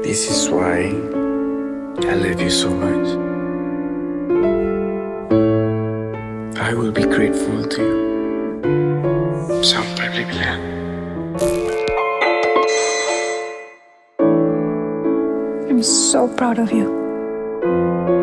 This is why I love you so much. I will be grateful to you. Sampai, bila-bila. I'm so proud of you.